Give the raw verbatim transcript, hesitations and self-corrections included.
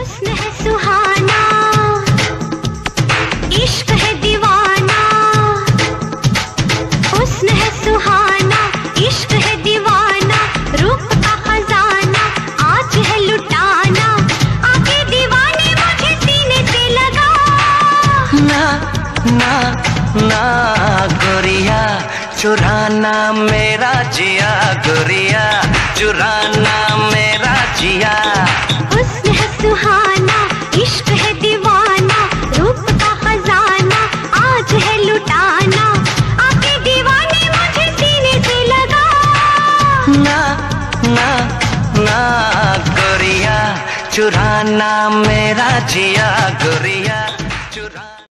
हुस्न है सुहाना, इश्क है दीवाना। हुस्न है सुहाना, इश्क है दीवाना, रूप का खजाना आज है लुटाना। आके दीवाने मुझे सीने से लगा। ना ना ना गोरिया चुराना मेरा जिया, गोरिया चुराना मेरा जिया। हुस्न है सुहाना, इश्क है दीवाना, रूप का खजाना आज है लुटाना। आके दीवाने मुझे सीने से लगा। ना ना ना गोरिया चुराना मेरा जिया, गोरिया।